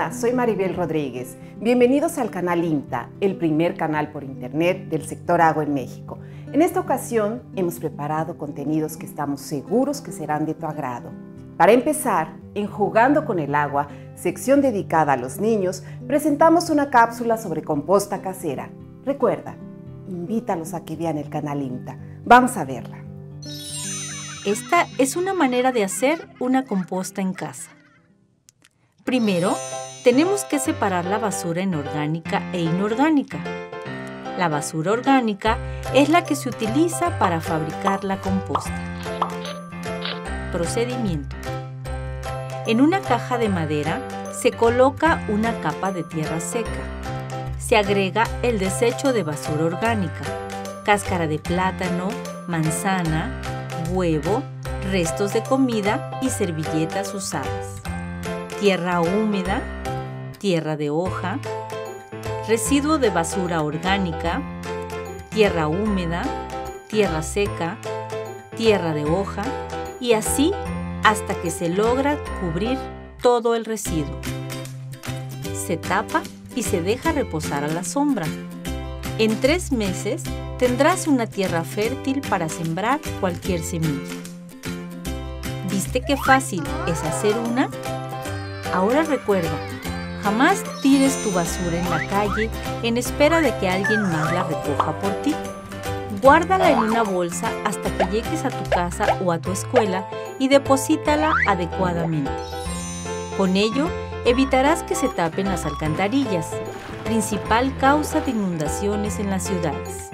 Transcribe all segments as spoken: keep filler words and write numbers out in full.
Hola, soy Maribel Rodríguez. Bienvenidos al canal INTA, el primer canal por internet del sector agua en México. En esta ocasión hemos preparado contenidos que estamos seguros que serán de tu agrado. Para empezar, en Jugando con el Agua, sección dedicada a los niños, presentamos una cápsula sobre composta casera. Recuerda, invítalos a que vean el canal INTA. Vamos a verla. Esta es una manera de hacer una composta en casa. Primero, tenemos que separar la basura en orgánica e inorgánica. La basura orgánica es la que se utiliza para fabricar la composta. Procedimiento. En una caja de madera se coloca una capa de tierra seca. Se agrega el desecho de basura orgánica, cáscara de plátano, manzana, huevo, restos de comida y servilletas usadas. Tierra húmeda, tierra de hoja, residuo de basura orgánica, tierra húmeda, tierra seca, tierra de hoja y así hasta que se logra cubrir todo el residuo. Se tapa y se deja reposar a la sombra. En tres meses tendrás una tierra fértil para sembrar cualquier semilla. ¿Viste qué fácil es hacer una? Ahora recuerda, jamás tires tu basura en la calle en espera de que alguien más la recoja por ti. Guárdala en una bolsa hasta que llegues a tu casa o a tu escuela y deposítala adecuadamente. Con ello, evitarás que se tapen las alcantarillas, principal causa de inundaciones en las ciudades.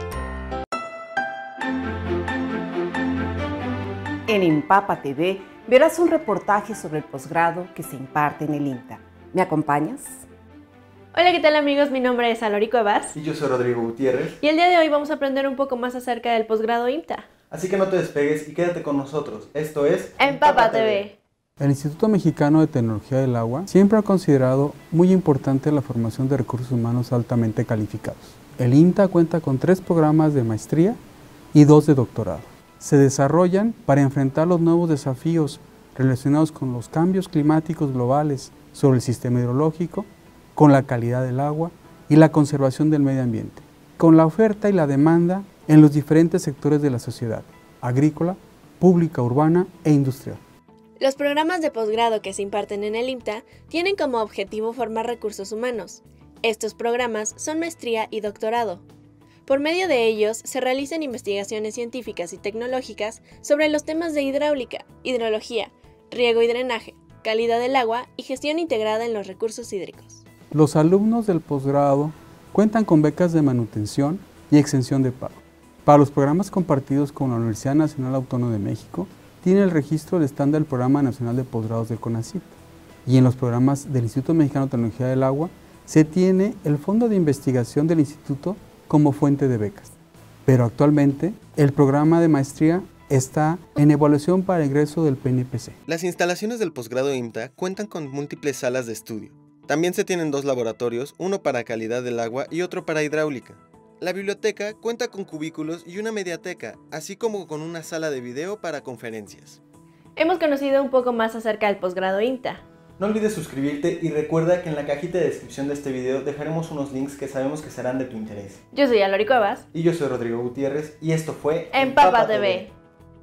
En Empapa T V verás un reportaje sobre el posgrado que se imparte en el INTA. ¿Me acompañas? Hola, ¿qué tal amigos? Mi nombre es Alori Cuevas. Y yo soy Rodrigo Gutiérrez. Y el día de hoy vamos a aprender un poco más acerca del posgrado INTA. Así que no te despegues y quédate con nosotros. Esto es Empapa T V. El Instituto Mexicano de Tecnología del Agua siempre ha considerado muy importante la formación de recursos humanos altamente calificados. El INTA cuenta con tres programas de maestría y dos de doctorado. Se desarrollan para enfrentar los nuevos desafíos relacionados con los cambios climáticos globales sobre el sistema hidrológico, con la calidad del agua y la conservación del medio ambiente, con la oferta y la demanda en los diferentes sectores de la sociedad, agrícola, pública, urbana e industrial. Los programas de posgrado que se imparten en el INTA tienen como objetivo formar recursos humanos. Estos programas son maestría y doctorado. Por medio de ellos se realizan investigaciones científicas y tecnológicas sobre los temas de hidráulica, hidrología, riego y drenaje, calidad del agua y gestión integrada en los recursos hídricos. Los alumnos del posgrado cuentan con becas de manutención y exención de pago. Para los programas compartidos con la Universidad Nacional Autónoma de México, tiene el registro del estándar del Programa Nacional de Posgrados del CONACYT. Y en los programas del Instituto Mexicano de Tecnología del Agua, se tiene el Fondo de Investigación del Instituto como fuente de becas. Pero actualmente, el programa de maestría está en evaluación para ingreso del P N P C. Las instalaciones del posgrado INTA cuentan con múltiples salas de estudio. También se tienen dos laboratorios, uno para calidad del agua y otro para hidráulica. La biblioteca cuenta con cubículos y una mediateca, así como con una sala de video para conferencias. Hemos conocido un poco más acerca del posgrado INTA. No olvides suscribirte y recuerda que en la cajita de descripción de este video dejaremos unos links que sabemos que serán de tu interés. Yo soy Alori Cuevas. Y yo soy Rodrigo Gutiérrez y esto fue Empapa T V.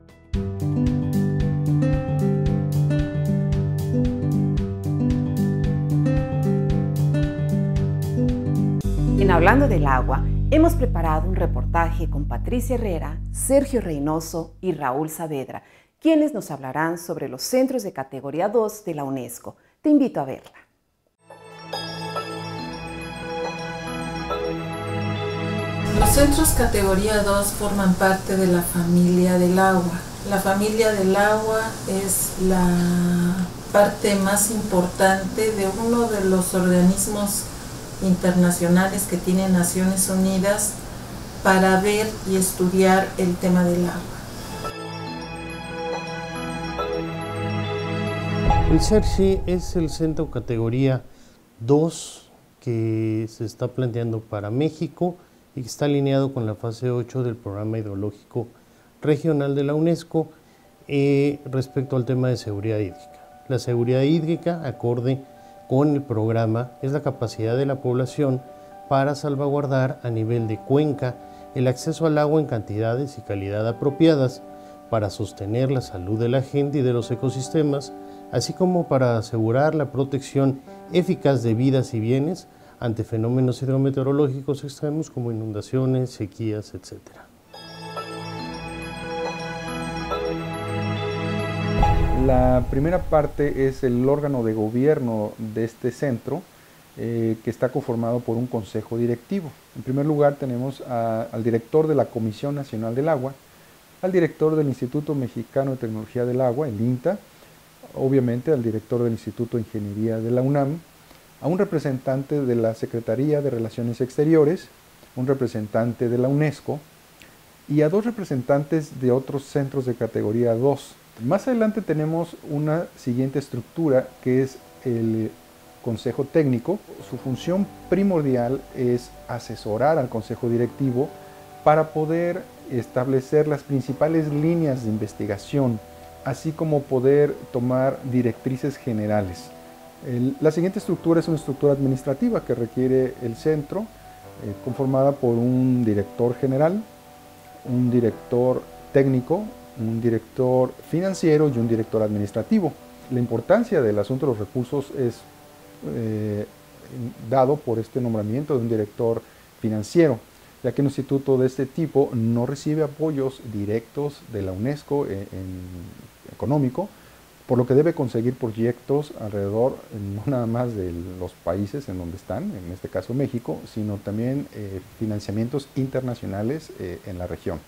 En Hablando del Agua, hemos preparado un reportaje con Patricia Herrera, Sergio Reynoso y Raúl Saavedra, quienes nos hablarán sobre los centros de categoría dos de la UNESCO. Te invito a verla. Los centros categoría dos forman parte de la familia del agua. La familia del agua es la parte más importante de uno de los organismos internacionales que tiene Naciones Unidas para ver y estudiar el tema del agua. El CERCI es el centro categoría dos que se está planteando para México y que está alineado con la fase ocho del Programa Hidrológico Regional de la UNESCO eh, respecto al tema de seguridad hídrica. La seguridad hídrica acorde con el programa es la capacidad de la población para salvaguardar a nivel de cuenca el acceso al agua en cantidades y calidad apropiadas para sostener la salud de la gente y de los ecosistemas, así como para asegurar la protección eficaz de vidas y bienes ante fenómenos hidrometeorológicos extremos como inundaciones, sequías, etcétera. La primera parte es el órgano de gobierno de este centro, eh, que está conformado por un consejo directivo. En primer lugar tenemos a, al director de la Comisión Nacional del Agua, al director del Instituto Mexicano de Tecnología del Agua, el INTA, obviamente al director del Instituto de Ingeniería de la UNAM, a un representante de la Secretaría de Relaciones Exteriores, un representante de la UNESCO y a dos representantes de otros centros de categoría dos. Más adelante tenemos una siguiente estructura que es el Consejo Técnico. Su función primordial es asesorar al Consejo Directivo para poder establecer las principales líneas de investigación, así como poder tomar directrices generales. El, la siguiente estructura es una estructura administrativa que requiere el centro, eh, conformada por un director general, un director técnico, un director financiero y un director administrativo. La importancia del asunto de los recursos es eh, dado por este nombramiento de un director financiero, ya que un instituto de este tipo no recibe apoyos directos de la UNESCO en, en económico, por lo que debe conseguir proyectos alrededor, no nada más de los países en donde están, en este caso México, sino también eh, financiamientos internacionales eh, en la región.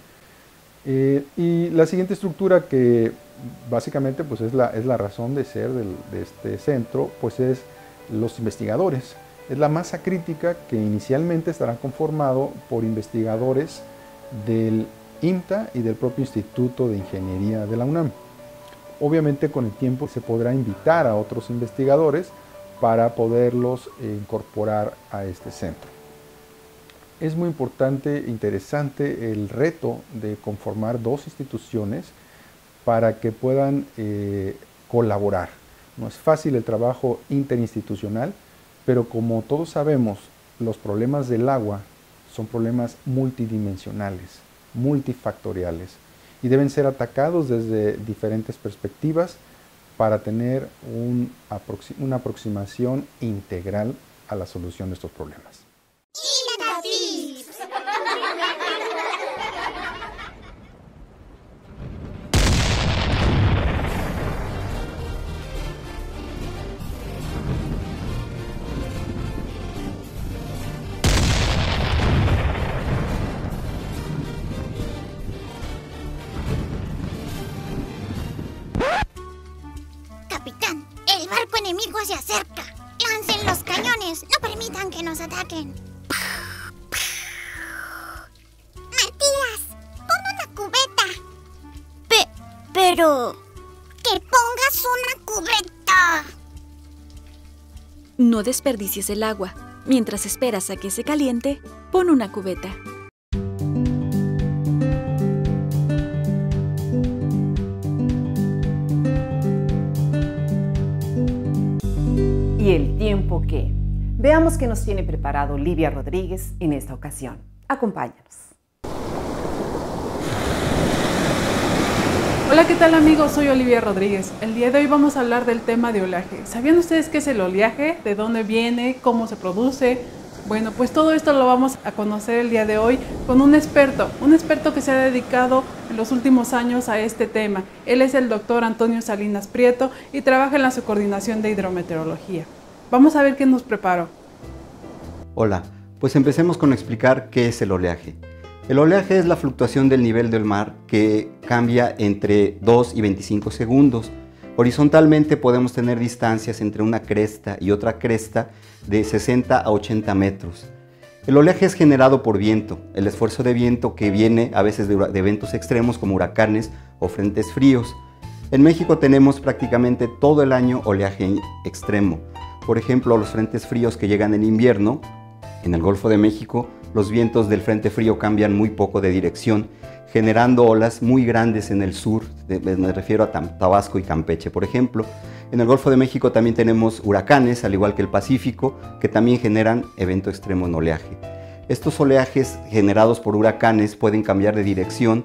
Eh, y la siguiente estructura, que básicamente pues es, la, es la razón de ser del, de este centro, pues es los investigadores. Es la masa crítica que inicialmente estará conformado por investigadores del INTA y del propio Instituto de Ingeniería de la UNAM. Obviamente con el tiempo se podrá invitar a otros investigadores para poderlos eh, incorporar a este centro. Es muy importante e interesante el reto de conformar dos instituciones para que puedan eh, colaborar. No es fácil el trabajo interinstitucional, pero como todos sabemos, los problemas del agua son problemas multidimensionales, multifactoriales, y deben ser atacados desde diferentes perspectivas para tener un, una aproximación integral a la solución de estos problemas. Capitán, el barco enemigo se acerca. Lancen los cañones, no permitan que nos ataquen. Matías, pon una cubeta. Pe pero... ¡Que pongas una cubeta! No desperdicies el agua. Mientras esperas a que se caliente, pon una cubeta. ¿Y el tiempo qué? Veamos qué nos tiene preparado Livia Rodríguez en esta ocasión. Acompáñanos. Hola, ¿qué tal amigos? Soy Olivia Rodríguez. El día de hoy vamos a hablar del tema de oleaje. ¿Sabían ustedes qué es el oleaje? ¿De dónde viene? ¿Cómo se produce? Bueno, pues todo esto lo vamos a conocer el día de hoy con un experto, un experto que se ha dedicado en los últimos años a este tema. Él es el doctor Antonio Salinas Prieto y trabaja en la Subcoordinación de Hidrometeorología. Vamos a ver qué nos preparó. Hola, pues empecemos con explicar qué es el oleaje. El oleaje es la fluctuación del nivel del mar que cambia entre dos y veinticinco segundos. Horizontalmente podemos tener distancias entre una cresta y otra cresta de sesenta a ochenta metros. El oleaje es generado por viento, el esfuerzo de viento que viene a veces de, de eventos extremos como huracanes o frentes fríos. En México tenemos prácticamente todo el año oleaje extremo. Por ejemplo, los frentes fríos que llegan en invierno, en el Golfo de México, los vientos del frente frío cambian muy poco de dirección, generando olas muy grandes en el sur, me refiero a Tabasco y Campeche, por ejemplo. En el Golfo de México también tenemos huracanes, al igual que el Pacífico, que también generan evento extremo en oleaje. Estos oleajes generados por huracanes pueden cambiar de dirección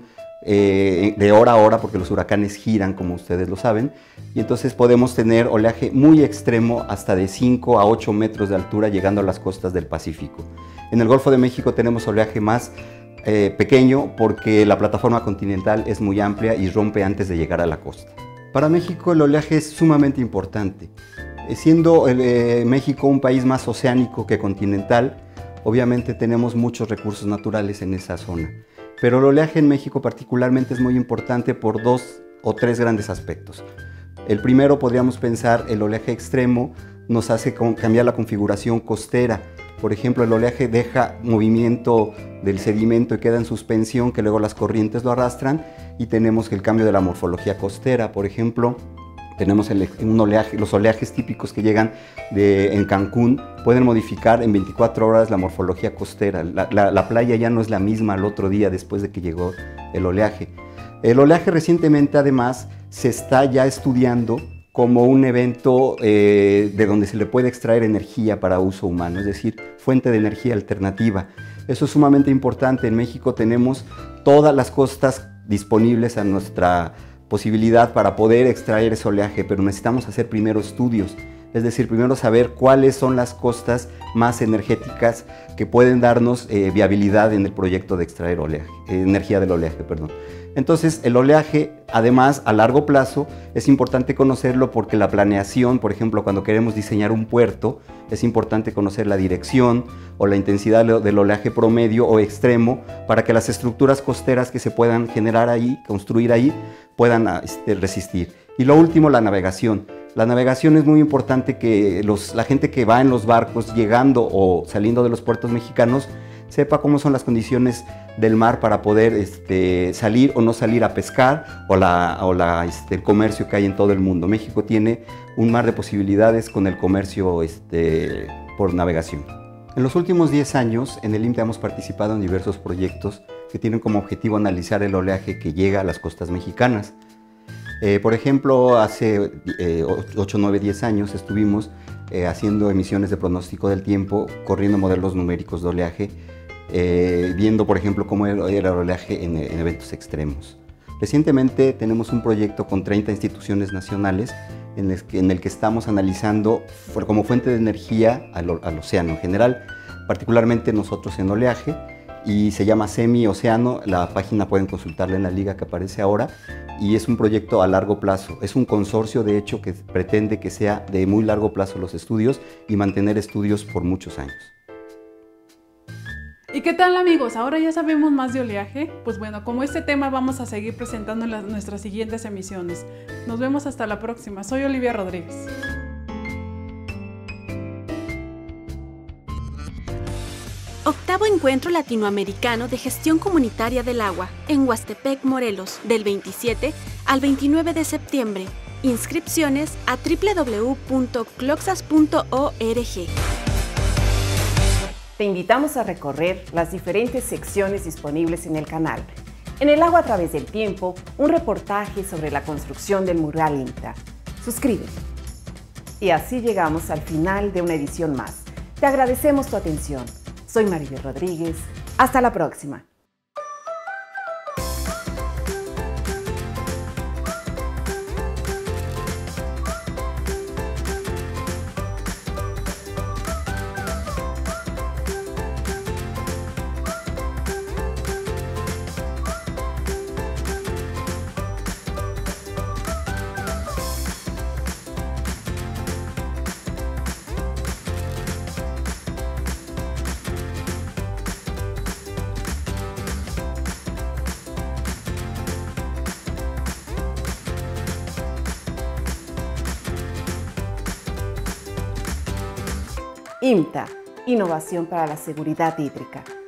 eh, de hora a hora, porque los huracanes giran, como ustedes lo saben, y entonces podemos tener oleaje muy extremo hasta de cinco a ocho metros de altura, llegando a las costas del Pacífico. En el Golfo de México tenemos oleaje más eh, pequeño, porque la plataforma continental es muy amplia y rompe antes de llegar a la costa. Para México el oleaje es sumamente importante. Siendo eh, México un país más oceánico que continental, obviamente tenemos muchos recursos naturales en esa zona. Pero el oleaje en México particularmente es muy importante por dos o tres grandes aspectos. El primero, podríamos pensar, el oleaje extremo nos hace cambiar la configuración costera. Por ejemplo, el oleaje deja movimiento del sedimento y queda en suspensión, que luego las corrientes lo arrastran, y tenemos el cambio de la morfología costera. Por ejemplo, tenemos el, un oleaje, los oleajes típicos que llegan de, en Cancún pueden modificar en veinticuatro horas la morfología costera. La, la, la playa ya no es la misma al otro día después de que llegó el oleaje. El oleaje recientemente, además, se está ya estudiando como un evento eh, de donde se le puede extraer energía para uso humano, es decir, fuente de energía alternativa. Eso es sumamente importante. En México tenemos todas las costas disponibles a nuestra posibilidad para poder extraer ese oleaje, pero necesitamos hacer primero estudios, es decir, primero saber cuáles son las costas más energéticas que pueden darnos eh, viabilidad en el proyecto de extraer oleaje, eh, energía del oleaje, perdón. Entonces, el oleaje, además, a largo plazo, es importante conocerlo porque la planeación, por ejemplo, cuando queremos diseñar un puerto, es importante conocer la dirección o la intensidad del oleaje promedio o extremo para que las estructuras costeras que se puedan generar ahí, construir ahí, puedan este, resistir. Y lo último, la navegación. La navegación es muy importante que los, la gente que va en los barcos llegando o saliendo de los puertos mexicanos sepa cómo son las condiciones del mar para poder este, salir o no salir a pescar, o, la, o la, este, el comercio que hay en todo el mundo. México tiene un mar de posibilidades con el comercio este, por navegación. En los últimos diez años, en el INTA hemos participado en diversos proyectos que tienen como objetivo analizar el oleaje que llega a las costas mexicanas. Eh, por ejemplo, hace eh, ocho, nueve, diez años estuvimos eh, haciendo emisiones de pronóstico del tiempo, corriendo modelos numéricos de oleaje, Eh, viendo, por ejemplo, cómo era el oleaje en, en eventos extremos. Recientemente tenemos un proyecto con treinta instituciones nacionales en el que, en el que estamos analizando como fuente de energía al, al océano en general, particularmente nosotros en oleaje, y se llama Semi-Océano. La página pueden consultarla en la liga que aparece ahora, y es un proyecto a largo plazo. Es un consorcio, de hecho, que pretende que sea de muy largo plazo los estudios y mantener estudios por muchos años. ¿Y qué tal, amigos? Ahora ya sabemos más de oleaje. Pues bueno, como este tema vamos a seguir presentando en las, nuestras siguientes emisiones. Nos vemos hasta la próxima. Soy Olivia Rodríguez. Octavo Encuentro Latinoamericano de Gestión Comunitaria del Agua en Huastepec, Morelos, del veintisiete al veintinueve de septiembre. Inscripciones a doble u doble u doble u punto cloxas punto org. Te invitamos a recorrer las diferentes secciones disponibles en el canal. En El Agua a través del tiempo, un reportaje sobre la construcción del mural INTA. Suscríbete. Y así llegamos al final de una edición más. Te agradecemos tu atención. Soy Maribel Rodríguez. Hasta la próxima. INTA, Innovación para la Seguridad Hídrica.